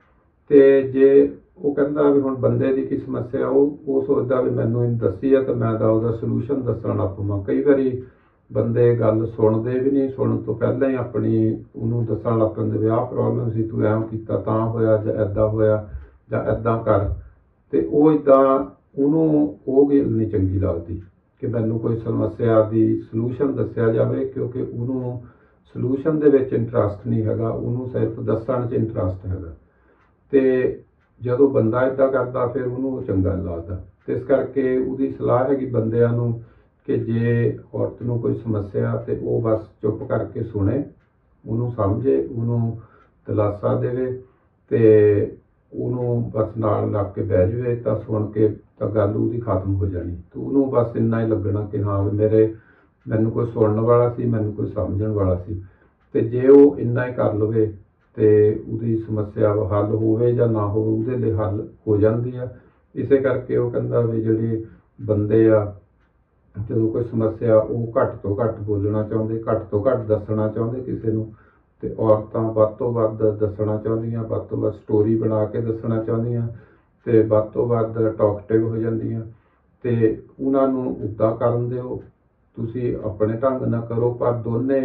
[SPEAKER 1] ਤੇ ਜੇ ਉਹ ਕਹਿੰਦਾ ਵੀ ਹੁਣ ਬੰਦੇ ਦੀ ਕੀ ਸਮੱਸਿਆ, ਉਹ ਸੋਚਦਾ ਵੀ ਮੈਨੂੰ ਇਹਨੂੰ ਦੱਸੀ ਆ ਤਾਂ ਮੈਂ ਤਾਂ ਉਹਦਾ ਸੋਲੂਸ਼ਨ ਦੱਸਣ ਲੱਗ ਪਵਾਂ। ਕਈ ਵਾਰੀ ਬੰਦੇ ਗੱਲ ਸੁਣਦੇ ਵੀ ਨਹੀਂ, ਸੁਣਨ ਤੋਂ ਪਹਿਲਾਂ ਹੀ ਆਪਣੀ ਉਹਨੂੰ ਦੱਸਣ ਲੱਗ ਪੈਂਦੇ ਵੀ ਆਹ ਪ੍ਰੋਬਲਮ ਸੀ, ਤੂੰ ਐਂ ਕੀਤਾ ਤਾਂ ਹੋਇਆ, ਜਾਂ ਇੱਦਾਂ ਹੋਇਆ, ਜਾਂ ਇੱਦਾਂ ਕਰ। ਤੇ ਉਹ ਇੱਦਾਂ ਉਹਨੂੰ ਉਹ ਗੱਲ ਨਹੀਂ ਚੰਗੀ ਲੱਗਦੀ ਕਿ ਮੈਨੂੰ ਕੋਈ ਸਮੱਸਿਆ ਦੀ ਸੋਲੂਸ਼ਨ ਦੱਸਿਆ ਜਾਵੇ, ਕਿਉਂਕਿ ਉਹਨੂੰ ਸੋਲੂਸ਼ਨ ਦੇ ਵਿੱਚ ਇੰਟਰਸਟ ਨਹੀਂ ਹੈਗਾ, ਉਹਨੂੰ ਸਿਰਫ ਦੱਸਣ 'ਚ ਇੰਟਰਸਟ ਹੈਗਾ। ਤੇ ਜਦੋਂ ਬੰਦਾ ਇੱਦਾਂ ਕਰਦਾ ਫਿਰ ਉਹਨੂੰ ਚੰਗਾ ਨਹੀਂ ਲੱਗਦਾ। ਤੇ ਇਸ ਕਰਕੇ ਉਹਦੀ ਸਲਾਹ ਹੈਗੀ ਬੰਦਿਆਂ ਨੂੰ ਕਿ ਜੇ ਔਰਤ ਨੂੰ ਕੋਈ ਸਮੱਸਿਆ ਤੇ ਉਹ ਬਸ ਚੁੱਪ ਕਰਕੇ ਸੁਣੇ, ਉਹਨੂੰ ਸਮਝੇ, ਉਹਨੂੰ ਦਿਲਾਸਾ ਦੇਵੇ, ਤੇ ਉਹਨੂੰ ਬਸ ਨਾਲ ਲੱਗ ਕੇ ਬਹਿ ਜਾਵੇ ਤਾਂ ਸੁਣ ਕੇ ਤਾਂ ਗੱਲ ਉਹਦੀ ਖਤਮ ਹੋ ਜਾਣੀ। ਤੇ ਉਹਨੂੰ ਬਸ ਇੰਨਾ ਹੀ ਲੱਗਣਾ ਕਿ ਹਾਂ ਵੀ ਮੈਨੂੰ ਕੋਈ ਸੁਣਨ ਵਾਲਾ ਸੀ, ਮੈਨੂੰ ਕੋਈ ਸਮਝਣ ਵਾਲਾ ਸੀ। ਤੇ ਜੇ ਉਹ ਇੰਨਾ ਹੀ ਕਰ ਲਵੇ ਤੇ ਉਹਦੀ ਸਮੱਸਿਆ ਹੱਲ ਹੋਵੇ ਜਾਂ ਨਾ ਹੋਵੇ, ਉਹਦੇ ਲਈ ਹੱਲ ਹੋ ਜਾਂਦੀ ਆ। ਇਸੇ ਕਰਕੇ ਉਹ ਕਹਿੰਦਾ ਵੀ ਜਿਹੜੇ ਬੰਦੇ ਆ ਜਦੋਂ ਕੋਈ ਸਮੱਸਿਆ ਉਹ ਘੱਟ ਤੋਂ ਘੱਟ ਬੋਲਣਾ ਚਾਹੁੰਦੇ, ਘੱਟ ਤੋਂ ਘੱਟ ਦੱਸਣਾ ਚਾਹੁੰਦੇ ਕਿਸੇ ਨੂੰ, ਤੇ ਔਰਤਾਂ ਵੱਧ ਤੋਂ ਵੱਧ ਦੱਸਣਾ ਚਾਹੁੰਦੀਆਂ, ਵੱਧ ਤੋਂ ਵੱਧ ਸਟੋਰੀ ਬਣਾ ਕੇ ਦੱਸਣਾ ਚਾਹੁੰਦੀਆਂ, ਤੇ ਵੱਧ ਤੋਂ ਵੱਧ ਟਾਕਟਿਵ ਹੋ ਜਾਂਦੀਆਂ। ਤੇ ਉਹਨਾਂ ਨੂੰ ਉੱਦਾਂ ਕਰਨ ਦਿਓ, ਤੁਸੀਂ ਆਪਣੇ ਢੰਗ ਨਾਲ ਕਰੋ, ਪਰ ਦੋਨੇ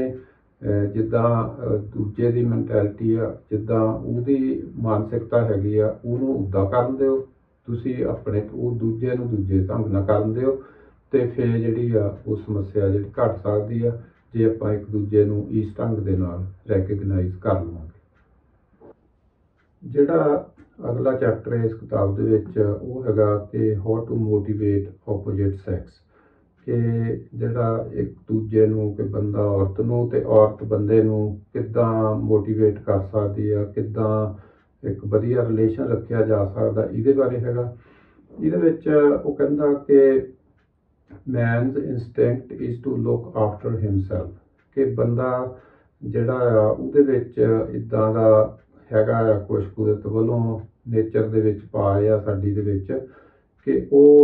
[SPEAKER 1] ਜਿੱਦਾਂ ਦੂਜੇ ਦੀ ਮੈਂਟੈਲਿਟੀ ਆ, ਜਿੱਦਾਂ ਉਹਦੀ ਮਾਨਸਿਕਤਾ ਹੈਗੀ ਆ, ਉਹਨੂੰ ਉੱਦਾਂ ਕਰਨ ਦਿਓ, ਤੁਸੀਂ ਆਪਣੇ ਉਹ ਦੂਜੇ ਨੂੰ ਦੂਜੇ ਢੰਗ ਨਾਲ ਕਰਨ ਦਿਓ। ਤੇ ਫਿਰ ਜਿਹੜੀ ਆ ਉਹ ਸਮੱਸਿਆ ਜਿਹੜੀ ਘੱਟ ਸਕਦੀ ਆ ਜੇ ਆਪਾਂ ਇੱਕ ਦੂਜੇ ਨੂੰ ਇਸ ਢੰਗ ਦੇ ਨਾਲ ਰੈਕਗਨਾਈਜ਼ ਕਰ ਲਵਾਂਗੇ। ਜਿਹੜਾ ਅਗਲਾ ਚੈਪਟਰ ਹੈ ਇਸ ਕਿਤਾਬ ਦੇ ਵਿੱਚ ਉਹ ਹੈਗਾ ਕਿ how to motivate opposite sex, ਕਿ ਜਿਹੜਾ ਇੱਕ ਦੂਜੇ ਨੂੰ, ਕਿ ਬੰਦਾ ਔਰਤ ਨੂੰ ਤੇ ਔਰਤ ਬੰਦੇ ਨੂੰ ਕਿੱਦਾਂ ਮੋਟੀਵੇਟ ਕਰ ਸਕਦੀ ਆ, ਕਿੱਦਾਂ ਇੱਕ ਵਧੀਆ ਰਿਲੇਸ਼ਨ ਰੱਖਿਆ ਜਾ ਸਕਦਾ, ਇਹਦੇ ਬਾਰੇ ਹੈਗਾ। ਇਹਦੇ ਵਿੱਚ ਉਹ ਕਹਿੰਦਾ ਕਿ man's instinct is to look after himself, ਕਿ ਬੰਦਾ ਜਿਹੜਾ ਆ ਉਹਦੇ ਵਿੱਚ ਇੱਦਾਂ ਦਾ ਹੈਗਾ ਆ, ਕੁਛ ਕੁਦਰਤ ਵੱਲੋਂ ਨੇਚਰ ਦੇ ਵਿੱਚ ਪਾਇਆ ਸਾਡੀ ਦੇ ਵਿੱਚ, ਕਿ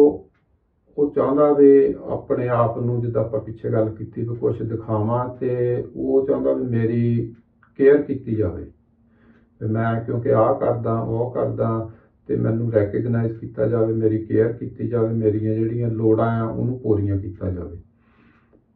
[SPEAKER 1] ਉਹ ਚਾਹੁੰਦਾ ਵੀ ਆਪਣੇ ਆਪ ਨੂੰ, ਜਿੱਦਾਂ ਆਪਾਂ ਪਿੱਛੇ ਗੱਲ ਕੀਤੀ ਵੀ ਕੁਛ ਦਿਖਾਵਾਂ, ਤੇ ਉਹ ਚਾਹੁੰਦਾ ਵੀ ਮੇਰੀ ਕੇਅਰ ਕੀਤੀ ਜਾਵੇ, ਵੀ ਮੈਂ ਕਿਉਂਕਿ ਆਹ ਕਰਦਾ ਉਹ ਕਰਦਾ, ਤੇ ਮੈਨੂੰ ਰੈਕਗਨਾਈਜ਼ ਕੀਤਾ ਜਾਵੇ, ਮੇਰੀ ਕੇਅਰ ਕੀਤੀ ਜਾਵੇ, ਮੇਰੀਆਂ ਜਿਹੜੀਆਂ ਲੋੜਾਂ ਆ ਉਹਨੂੰ ਪੂਰੀਆਂ ਕੀਤਾ ਜਾਵੇ।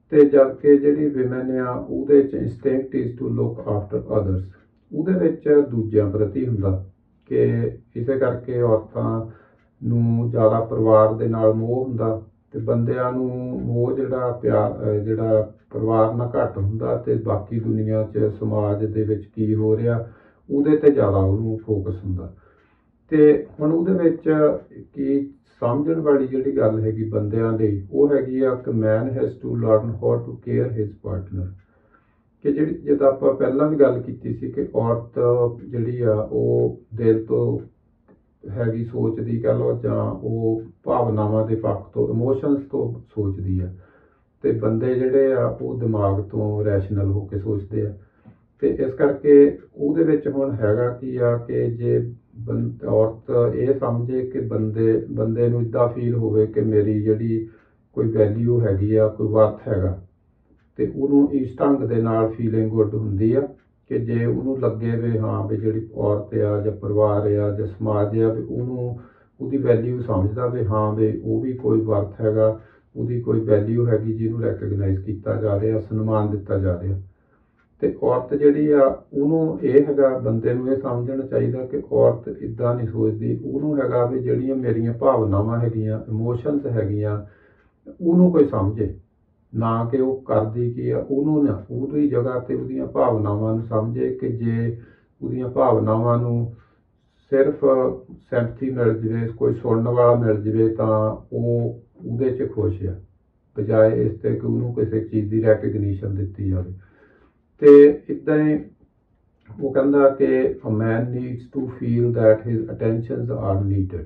[SPEAKER 1] ਤੇ ਜਦ ਕਿ ਜਿਹੜੀ ਵਿਮਨ ਆ ਉਹਦੇ 'ਚ instinct is to look after others, ਉਹਦੇ ਵਿੱਚ ਦੂਜਿਆਂ ਪ੍ਰਤੀ ਹੁੰਦਾ ਕਿ ਇਸੇ ਕਰਕੇ ਔਰਤਾਂ ਨੂੰ ਜ਼ਿਆਦਾ ਪਰਿਵਾਰ ਦੇ ਨਾਲ ਮੋਹ ਹੁੰਦਾ ਤੇ ਬੰਦਿਆਂ ਨੂੰ ਮੋਹ ਜਿਹੜਾ ਪਿਆਰ ਜਿਹੜਾ ਪਰਿਵਾਰ ਨਾਲ ਘੱਟ ਹੁੰਦਾ ਤੇ ਬਾਕੀ ਦੁਨੀਆ 'ਚ ਸਮਾਜ ਦੇ ਵਿੱਚ ਕੀ ਹੋ ਰਿਹਾ ਉਹਦੇ 'ਤੇ ਜ਼ਿਆਦਾ ਉਹਨੂੰ ਫੋਕਸ ਹੁੰਦਾ। ਤੇ ਹੁਣ ਉਹਦੇ ਵਿੱਚ ਕੀ ਸਮਝਣ ਵਾਲੀ ਜਿਹੜੀ ਗੱਲ ਹੈਗੀ ਬੰਦਿਆਂ ਲਈ ਉਹ ਹੈਗੀ ਆ ਕਿ man has to learn how to care his partner. ਕਿ ਜਿਹੜੀ ਜਿੱਦਾਂ ਆਪਾਂ ਪਹਿਲਾਂ ਵੀ ਗੱਲ ਕੀਤੀ ਸੀ ਕਿ ਔਰਤ ਜਿਹੜੀ ਆ ਉਹ ਦਿਲ ਤੋਂ ਹੈਗੀ ਸੋਚਦੀ ਕਹਿ ਲਓ ਜਾਂ ਉਹ ਭਾਵਨਾਵਾਂ ਦੇ ਪੱਖ ਤੋਂ ਇਮੋਸ਼ਨਸ ਤੋਂ ਸੋਚਦੀ ਆ ਤੇ ਬੰਦੇ ਜਿਹੜੇ ਆ ਉਹ ਦਿਮਾਗ ਤੋਂ ਰੈਸ਼ਨਲ ਹੋ ਕੇ ਸੋਚਦੇ ਆ। ਤੇ ਇਸ ਕਰਕੇ ਉਹਦੇ ਵਿੱਚ ਹੁਣ ਹੈਗਾ ਕੀ ਆ ਕਿ ਜੇ ਔਰਤ ਇਹ ਸਮਝੇ ਕਿ ਬੰਦੇ ਨੂੰ ਇੱਦਾਂ ਫੀਲ ਹੋਵੇ ਕਿ ਮੇਰੀ ਜਿਹੜੀ ਕੋਈ ਵੈਲਿਊ ਹੈਗੀ ਆ ਕੋਈ ਵਰਥ ਹੈਗਾ ਤੇ ਉਹਨੂੰ ਇਸ ਢੰਗ ਦੇ ਨਾਲ ਫੀਲਿੰਗ ਗੁੱਡ ਹੁੰਦੀ ਆ ਕਿ ਜੇ ਉਹਨੂੰ ਲੱਗੇ ਵੀ ਹਾਂ ਵੀ ਜਿਹੜੀ ਔਰਤ ਆ ਜਾਂ ਪਰਿਵਾਰ ਆ ਜਾਂ ਸਮਾਜ ਆ ਵੀ ਉਹਨੂੰ ਉਹਦੀ ਵੈਲਿਊ ਸਮਝਦਾ ਵੀ ਹਾਂ ਵੀ ਉਹ ਵੀ ਕੋਈ ਵਰਥ ਹੈਗਾ, ਉਹਦੀ ਕੋਈ ਵੈਲਿਊ ਹੈਗੀ ਜਿਹਨੂੰ ਰੈਕਗਨਾਈਜ਼ ਕੀਤਾ ਜਾ ਰਿਹਾ, ਸਨਮਾਨ ਦਿੱਤਾ ਜਾ ਰਿਹਾ। ਤੇ ਔਰਤ ਜਿਹੜੀ ਆ ਉਹਨੂੰ ਇਹ ਹੈਗਾ ਬੰਦੇ ਨੂੰ ਇਹ ਸਮਝਣਾ ਚਾਹੀਦਾ ਕਿ ਔਰਤ ਇੱਦਾਂ ਨਹੀਂ ਸੋਚਦੀ, ਉਹਨੂੰ ਹੈਗਾ ਵੀ ਜਿਹੜੀਆਂ ਮੇਰੀਆਂ ਭਾਵਨਾਵਾਂ ਹੈਗੀਆਂ ਇਮੋਸ਼ਨਸ ਹੈਗੀਆਂ ਉਹਨੂੰ ਕੋਈ ਸਮਝੇ, ਨਾ ਕਿ ਉਹ ਕਰਦੀ ਕੀ ਆ ਉਹਨੂੰ ਨਾ ਉਹਦੀ ਜਗ੍ਹਾ ਤੇ ਉਹਦੀਆਂ ਭਾਵਨਾਵਾਂ ਨੂੰ ਸਮਝੇ ਕਿ ਜੇ ਉਹਦੀਆਂ ਭਾਵਨਾਵਾਂ ਨੂੰ ਸਿਰਫ ਸੈਂਪਥੀ ਮਿਲ ਜਾਵੇ, ਕੋਈ ਸੁਣਨ ਵਾਲਾ ਮਿਲ ਜਾਵੇ ਤਾਂ ਉਹ ਉਹਦੇ 'ਚ ਖੁਸ਼ ਆ ਬਜਾਏ ਇਸ 'ਤੇ ਕਿ ਉਹਨੂੰ ਕਿਸੇ ਚੀਜ਼ ਦੀ ਰੈਕਗਨੀਸ਼ਨ ਦਿੱਤੀ ਜਾਵੇ। ਤੇ ਇੱਦਾਂ ਹੀ ਉਹ ਕਹਿੰਦਾ ਕਿ a man needs to feel that his attentions are needed,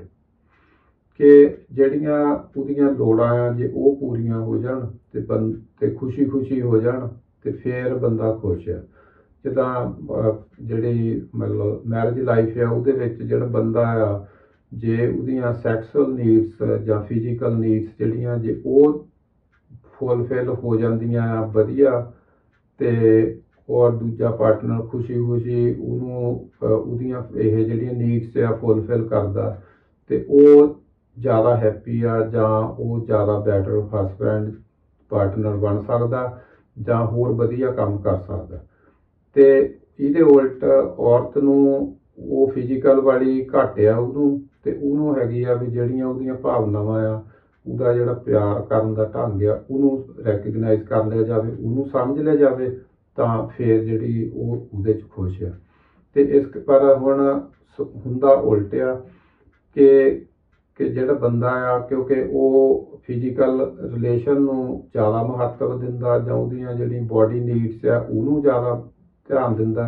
[SPEAKER 1] ਕਿ ਜਿਹੜੀਆਂ ਉਹਦੀਆਂ ਲੋੜਾਂ ਆ ਜੇ ਉਹ ਪੂਰੀਆਂ ਹੋ ਜਾਣ ਤੇ ਖੁਸ਼ੀ ਹੋ ਜਾਣ ਤੇ ਫਿਰ ਬੰਦਾ ਖੁਸ਼ ਆ। ਜਿੱਦਾਂ ਜਿਹੜੀ ਮਤਲਬ ਮੈਰਿਜ ਲਾਈਫ ਆ ਉਹਦੇ ਵਿੱਚ ਜਿਹੜਾ ਬੰਦਾ ਆ ਜੇ ਉਹਦੀਆਂ ਸੈਕਸੁਅਲ ਨੀਡਸ ਜਾਂ ਫਿਜ਼ੀਕਲ ਨੀਡਸ ਜਿਹੜੀਆਂ ਜੇ ਉਹ ਫੁੱਲਫਿਲ ਹੋ ਜਾਂਦੀਆਂ ਆ ਵਧੀਆ ਤੇ ਔਰ ਦੂਜਾ ਪਾਰਟਨਰ ਖੁਸ਼ੀ ਉਹਨੂੰ ਉਹਦੀਆਂ ਇਹ ਜਿਹੜੀਆਂ ਨੀਡਸ ਆ ਫੁੱਲਫਿਲ ਕਰਦਾ ਤੇ ਉਹ ਜ਼ਿਆਦਾ ਹੈਪੀ ਆ ਜਾਂ ਉਹ ਜ਼ਿਆਦਾ ਬੈਟਰ ਹਸਬੈਂਡ ਪਾਰਟਨਰ ਬਣ ਸਕਦਾ ਜਾਂ ਹੋਰ ਵਧੀਆ ਕੰਮ ਕਰ ਸਕਦਾ। ਤੇ ਇਹਦੇ ਉਲਟ ਔਰਤ ਨੂੰ ਉਹ ਫਿਜ਼ੀਕਲ ਵਾਲੀ ਘੱਟ ਆ ਉਹਨੂੰ ਤੇ ਉਹਨੂੰ ਹੈਗੀ ਆ ਵੀ ਜਿਹੜੀਆਂ ਉਹਦੀਆਂ ਭਾਵਨਾਵਾਂ ਆ ਉਹਦਾ ਜਿਹੜਾ ਪਿਆਰ ਕਰਨ ਦਾ ਢੰਗ ਆ ਉਹਨੂੰ ਰੈਕਗਨਾਈਜ਼ ਕਰ ਲਿਆ ਜਾਵੇ, ਉਹਨੂੰ ਸਮਝ ਲਿਆ ਜਾਵੇ ਤਾਂ ਫਿਰ ਜਿਹੜੀ ਉਹ ਉਹਦੇ 'ਚ ਖੁਸ਼ ਆ। ਤੇ ਇਸ ਪਰ ਹੁਣ ਹੁੰਦਾ ਉਲਟ ਆ ਕਿ ਜਿਹੜਾ ਬੰਦਾ ਆ ਕਿਉਂਕਿ ਉਹ ਫਿਜ਼ੀਕਲ ਰਿਲੇਸ਼ਨ ਨੂੰ ਜ਼ਿਆਦਾ ਮਹੱਤਵ ਦਿੰਦਾ ਜਾਂ ਉਹਦੀਆਂ ਜਿਹੜੀਆਂ ਬੋਡੀ ਨੀਡਸ ਆ ਉਹਨੂੰ ਜ਼ਿਆਦਾ ਧਿਆਨ ਦਿੰਦਾ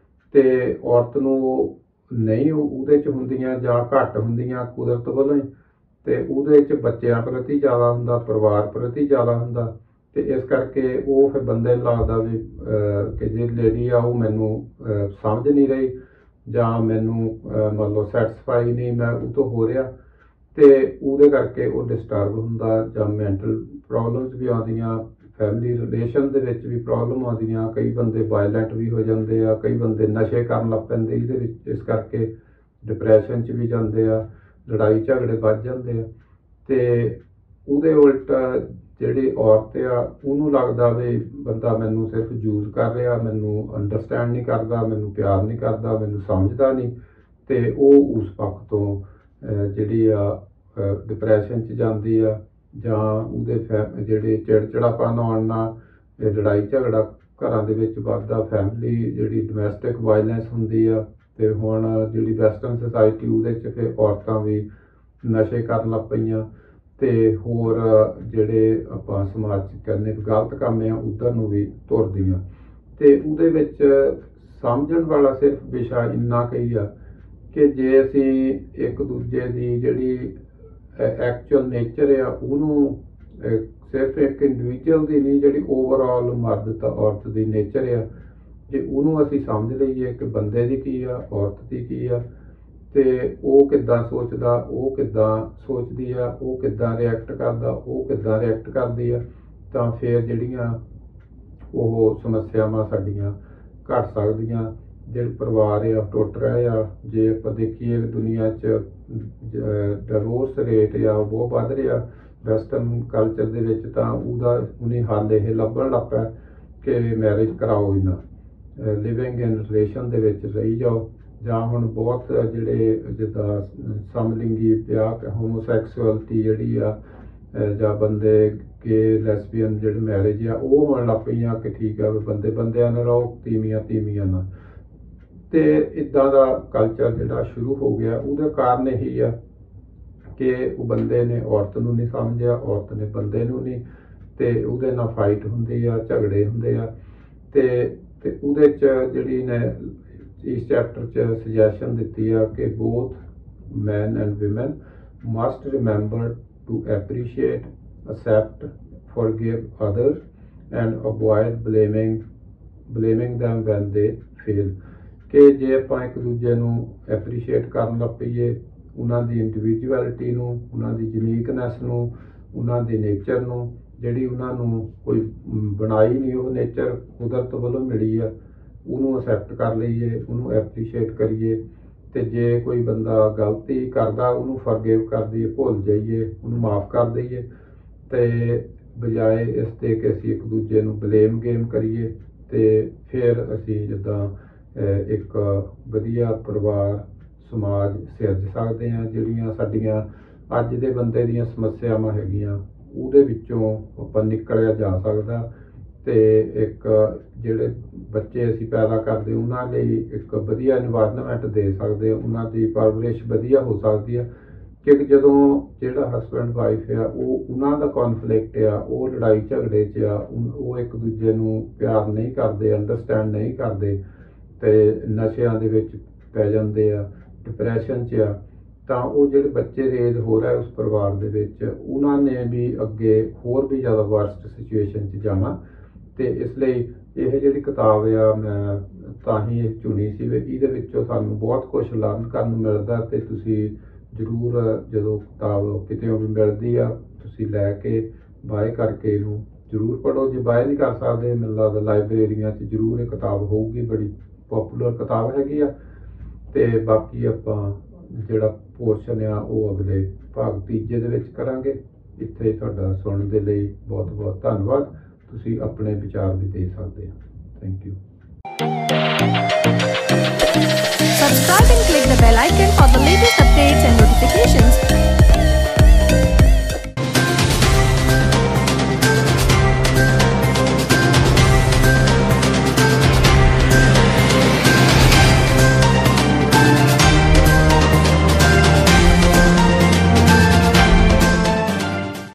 [SPEAKER 1] ਤੇ ਔਰਤ ਨੂੰ ਉਹ ਨਹੀਂ ਉਹਦੇ 'ਚ ਹੁੰਦੀਆਂ ਜਾਂ ਘੱਟ ਹੁੰਦੀਆਂ ਕੁਦਰਤ ਵੱਲੋਂ ਹੀ ਤੇ ਉਹਦੇ 'ਚ ਬੱਚਿਆਂ ਪ੍ਰਤੀ ਜ਼ਿਆਦਾ ਹੁੰਦਾ, ਪਰਿਵਾਰ ਪ੍ਰਤੀ ਜ਼ਿਆਦਾ ਹੁੰਦਾ। ਤੇ ਇਸ ਕਰਕੇ ਉਹ ਫਿਰ ਬੰਦੇ ਨੂੰ ਲੱਗਦਾ ਵੀ ਕਿ ਜਿਹੜੀ ਲੇਡੀ ਆ ਉਹ ਮੈਨੂੰ ਸਮਝ ਨਹੀਂ ਰਹੀ ਜਾਂ ਮੈਨੂੰ ਮੰਨ ਲਓ ਸੈਟਿਸਫਾਈ ਨਹੀਂ ਮੈਂ ਉਹ ਤੋਂ ਹੋ ਰਿਹਾ ਤੇ ਉਹਦੇ ਕਰਕੇ ਉਹ ਡਿਸਟਰਬ ਹੁੰਦਾ ਜਾਂ ਮੈਂਟਲ ਪ੍ਰੋਬਲਮਸ ਵੀ ਆਉਂਦੀਆਂ, ਫੈਮਿਲੀ ਰਿਲੇਸ਼ਨ ਦੇ ਵਿੱਚ ਵੀ ਪ੍ਰੋਬਲਮ ਆਉਂਦੀਆਂ, ਕਈ ਬੰਦੇ ਵਾਇਲੈਂਟ ਵੀ ਹੋ ਜਾਂਦੇ ਆ, ਕਈ ਬੰਦੇ ਨਸ਼ੇ ਕਰਨ ਲੱਗ ਪੈਂਦੇ ਇਹਦੇ ਵਿੱਚ, ਇਸ ਕਰਕੇ ਡਿਪਰੈਸ਼ਨ 'ਚ ਵੀ ਜਾਂਦੇ ਆ, ਲੜਾਈ ਝਗੜੇ ਵੱਧ ਜਾਂਦੇ ਆ। ਤੇ ਉਹਦੇ ਉਲਟ ਜਿਹੜੀ ਔਰਤ ਆ ਉਹਨੂੰ ਲੱਗਦਾ ਵੀ ਬੰਦਾ ਮੈਨੂੰ ਸਿਰਫ ਯੂਜ਼ ਕਰ ਰਿਹਾ, ਮੈਨੂੰ ਅੰਡਰਸਟੈਂਡ ਨਹੀਂ ਕਰਦਾ, ਮੈਨੂੰ ਪਿਆਰ ਨਹੀਂ ਕਰਦਾ, ਮੈਨੂੰ ਸਮਝਦਾ ਨਹੀਂ ਤੇ ਉਹ ਉਸ ਪੱਖ ਤੋਂ ਜਿਹੜੀ ਆ ਡਿਪਰੈਸ਼ਨ 'ਚ ਜਾਂਦੀ ਆ ਜਾਂ ਉਹਦੇ ਜਿਹੜੇ ਚਿੜਚਿੜਾਪਨ ਆਉਣ ਨਾਲ ਲੜਾਈ ਝਗੜਾ ਘਰਾਂ ਦੇ ਵਿੱਚ ਵੱਧਦਾ, ਫੈਮਿਲੀ ਜਿਹੜੀ ਡੋਮੈਸਟਿਕ ਵਾਇਲੈਂਸ ਹੁੰਦੀ ਆ। ਤੇ ਹੁਣ ਜਿਹੜੀ ਵੈਸਟਰਨ ਸੁਸਾਇਟੀ ਉਹਦੇ 'ਚ ਫਿਰ ਔਰਤਾਂ ਵੀ ਨਸ਼ੇ ਕਰਨ ਲੱਗ ਪਈਆਂ ਤੇ ਹੋਰ ਜਿਹੜੇ ਆਪਾਂ ਸਮਾਜ 'ਚ ਕਹਿੰਦੇ ਗਲਤ ਕੰਮ ਆ ਉੱਧਰ ਨੂੰ ਵੀ ਤੁਰਦੀਆਂ। ਤੇ ਉਹਦੇ ਵਿੱਚ ਸਮਝਣ ਵਾਲਾ ਸਿਰਫ ਵਿਸ਼ਾ ਇੰਨਾ ਕੁ ਹੀ ਆ ਕਿ ਜੇ ਅਸੀਂ ਇੱਕ ਦੂਜੇ ਦੀ ਜਿਹੜੀ ਐਕਚੁਅਲ ਨੇਚਰ ਆ ਉਹਨੂੰ ਸਿਰਫ ਇੱਕ ਇੰਡੀਵਿਜੂਅਲ ਦੀ ਨਹੀਂ ਜਿਹੜੀ ਓਵਰਆਲ ਮਰਦ ਤਾਂ ਔਰਤ ਦੀ ਨੇਚਰ ਆ ਜੇ ਉਹਨੂੰ ਅਸੀਂ ਸਮਝ ਲਈਏ ਕਿ ਬੰਦੇ ਦੀ ਕੀ ਆ ਔਰਤ ਦੀ ਕੀ ਆ ਤੇ ਉਹ ਕਿੱਦਾਂ ਸੋਚਦਾ, ਉਹ ਕਿੱਦਾਂ ਸੋਚਦੀ ਆ, ਉਹ ਕਿੱਦਾਂ ਰਿਐਕਟ ਕਰਦਾ, ਉਹ ਕਿੱਦਾਂ ਰਿਐਕਟ ਕਰਦੀ ਆ ਤਾਂ ਫਿਰ ਜਿਹੜੀਆਂ ਉਹ ਸਮੱਸਿਆਵਾਂ ਸਾਡੀਆਂ ਘੱਟ ਸਕਦੀਆਂ। ਜਿਹੜੇ ਪਰਿਵਾਰ ਆ ਟੁੱਟ ਰਹੇ ਆ, ਜੇ ਆਪਾਂ ਦੇਖੀਏ ਦੁਨੀਆ 'ਚ ਡਿਵੋਰਸ ਰੇਟ ਆ ਉਹ ਬਹੁਤ ਵੱਧ ਰਿਹਾ ਵੈਸਟਰਨ ਕਲਚਰ ਦੇ ਵਿੱਚ ਤਾਂ ਉਹਨੇ ਹੱਲ ਇਹ ਲੱਭਣ ਲੱਗ ਪਿਆ ਕਿ ਮੈਰਿਜ ਕਰਾਓ ਹੀ ਨਾ, ਲਿਵਿੰਗ ਇਨ ਰਿਲੇਸ਼ਨ ਦੇ ਵਿੱਚ ਰਹੀ ਜਾਓ। ਜਾਂ ਹੁਣ ਬਹੁਤ ਜਿਹੜੇ ਜਿੱਦਾਂ ਸਮਲਿੰਗੀ ਵਿਆਹ, ਹੋਮੋਸੈਕਸੁਅਲਿਟੀ ਜਿਹੜੀ ਆ, ਜਾਂ ਬੰਦੇ ਗੇ ਲੈਸਬੀਅਨ ਜਿਹੜੀ ਮੈਰਿਜ ਆ ਉਹ ਹੋਣ ਲੱਗ ਪਈਆਂ ਕਿ ਠੀਕ ਆ ਬੰਦੇ ਬੰਦਿਆਂ ਨਾਲ ਰਹੋ, ਤੀਵੀਆਂ ਤੀਵੀਆਂ ਨਾਲ। ਤੇ ਇੱਦਾਂ ਦਾ ਕਲਚਰ ਜਿਹੜਾ ਸ਼ੁਰੂ ਹੋ ਗਿਆ, ਉਹਦਾ ਕਾਰਨ ਇਹੀ ਆ ਕਿ ਉਹ ਬੰਦੇ ਨੇ ਔਰਤ ਨੂੰ ਨਹੀਂ ਸਮਝਿਆ, ਔਰਤ ਨੇ ਬੰਦੇ ਨੂੰ ਨਹੀਂ, ਤੇ ਉਹਦੇ ਨਾਲ ਫਾਈਟ ਹੁੰਦੀ ਆ, ਝਗੜੇ ਹੁੰਦੇ ਆ। ਤੇ ਉਹਦੇ 'ਚ ਜਿਹੜੀ ਨੇ ਇਸ ਚੈਪਟਰ 'ਚ ਸੁਜੈਸ਼ਨ ਦਿੱਤੀ ਆ ਕਿ both men and women must remember to appreciate, accept, forgive others and avoid blaming them when they fail। ਕਿ ਜੇ ਆਪਾਂ ਇੱਕ ਦੂਜੇ ਨੂੰ ਐਪਰੀਸ਼ੀਏਟ ਕਰਨ ਲੱਗ ਪਈਏ, ਉਹਨਾਂ ਦੀ ਇੰਡੀਵਿਜੂਅਲਿਟੀ ਨੂੰ, ਉਹਨਾਂ ਦੀ ਯੂਨੀਕਨੈਸ ਨੂੰ, ਉਹਨਾਂ ਦੇ ਨੇਚਰ ਨੂੰ, ਜਿਹੜੀ ਉਹਨਾਂ ਨੂੰ ਕੋਈ ਬਣਾਈ ਨਹੀਂ, ਉਹ ਨੇਚਰ ਕੁਦਰਤ ਵੱਲੋਂ ਮਿਲੀ ਆ, ਉਹਨੂੰ ਅਸੈਪਟ ਕਰ ਲਈਏ, ਉਹਨੂੰ ਐਪਰੀਸ਼ੀਏਟ ਕਰੀਏ। ਤੇ ਜੇ ਕੋਈ ਬੰਦਾ ਗਲਤੀ ਕਰਦਾ ਉਹਨੂੰ ਫਰਗਿਵ ਕਰ ਦਈਏ, ਭੁੱਲ ਜਾਈਏ, ਉਹਨੂੰ ਮਾफ़ ਕਰ ਦਈਏ, ਤੇ ਬਜਾਏ ਇਸ ਦੇ ਕਿ ਅਸੀਂ ਇੱਕ ਦੂਜੇ ਨੂੰ ਬਲੇਮ ਗੇਮ ਕਰੀਏ। ਤੇ ਫਿਰ ਅਸੀਂ ਜਿੱਦਾਂ ਇੱਕ ਵਧੀਆ ਪਰਿਵਾਰ ਸਮਾਜ ਸਿਰਜ ਸਕਦੇ ਹਾਂ। ਜਿਹੜੀਆਂ ਸਾਡੀਆਂ ਅੱਜ ਦੇ ਬੰਦੇ ਦੀਆਂ ਸਮੱਸਿਆਵਾਂ ਹੈਗੀਆਂ ਉਹਦੇ ਵਿੱਚੋਂ ਆਪਾਂ ਨਿਕਲਿਆ ਜਾ ਸਕਦਾ। ਤੇ ਇੱਕ ਜਿਹੜੇ ਬੱਚੇ ਅਸੀਂ ਪੈਦਾ ਕਰਦੇ ਉਹਨਾਂ ਲਈ ਇੱਕ ਵਧੀਆ ਇਨਵਾਇਰਨਮੈਂਟ ਦੇ ਸਕਦੇ, ਉਹਨਾਂ ਦੀ ਪਰਵਰਿਸ਼ ਵਧੀਆ ਹੋ ਸਕਦੀ ਆ। ਕਿ ਜਦੋਂ ਜਿਹੜਾ ਹਸਬੈਂਡ ਵਾਈਫ ਆ ਉਹਨਾਂ ਦਾ ਕੌਨਫਲਿਕਟ ਆ, ਉਹ ਲੜਾਈ ਝਗੜੇ 'ਚ ਆ, ਉਹ ਇੱਕ ਦੂਜੇ ਨੂੰ ਪਿਆਰ ਨਹੀਂ ਕਰਦੇ, ਅੰਡਰਸਟੈਂਡ ਨਹੀਂ ਕਰਦੇ, ਤੇ ਨਸ਼ਿਆਂ ਦੇ ਵਿੱਚ ਪੈ ਜਾਂਦੇ ਆ, ਡਿਪਰੈਸ਼ਨ 'ਚ ਆ, ਤਾਂ ਉਹ ਜਿਹੜੇ ਬੱਚੇ ਰੇਜ਼ ਹੋ ਰਿਹਾ ਉਸ ਪਰਿਵਾਰ ਦੇ ਵਿੱਚ, ਉਹਨਾਂ ਨੇ ਵੀ ਅੱਗੇ ਹੋਰ ਵੀ ਜ਼ਿਆਦਾ ਵਰਸਟ ਸਿਚੁਏਸ਼ਨ 'ਚ ਜਾਣਾ। ਤੇ ਇਸ ਲਈ ਇਹ ਜਿਹੜੀ ਕਿਤਾਬ ਆ ਮੈਂ ਤਾਂ ਹੀ ਇਹ ਚੁਣੀ ਸੀ ਵੀ ਇਹਦੇ ਵਿੱਚੋਂ ਸਾਨੂੰ ਬਹੁਤ ਕੁਛ ਲਰਨ ਕਰਨ ਨੂੰ ਮਿਲਦਾ। ਤੇ ਤੁਸੀਂ ਜ਼ਰੂਰ ਜਦੋਂ ਕਿਤਾਬ ਕਿਤੇ ਵੀ ਮਿਲਦੀ ਆ ਤੁਸੀਂ ਲੈ ਕੇ ਬਾਏ ਕਰਕੇ ਇਹਨੂੰ ਜ਼ਰੂਰ ਪੜ੍ਹੋ। ਜੇ ਬਾਏ ਨਹੀਂ ਕਰ ਸਕਦੇ, ਮੈਨੂੰ ਲੱਗਦਾ ਲਾਇਬ੍ਰੇਰੀਆਂ 'ਚ ਜ਼ਰੂਰ ਇਹ ਕਿਤਾਬ ਹੋਊਗੀ, ਬੜੀ ਪੋਪੂਲਰ ਕਿਤਾਬ ਹੈਗੀ ਆ। ਤੇ ਬਾਕੀ ਆਪਾਂ ਜਿਹੜਾ ਪੋਰਸ਼ਨ ਆ ਉਹ ਅਗਲੇ ਭਾਗ ਤੀਜੇ ਦੇ ਵਿੱਚ ਕਰਾਂਗੇ। ਇੱਥੇ ਤੁਹਾਡਾ ਸੁਣਨ ਦੇ ਲਈ ਬਹੁਤ ਬਹੁਤ ਧੰਨਵਾਦ। ਤੁਸੀਂ ਆਪਣੇ ਵਿਚਾਰ ਵੀ ਦੇ ਸਕਦੇ ਹੋ। Thank you.
[SPEAKER 2] Subscribe and click the bell icon for the latest updates and notifications.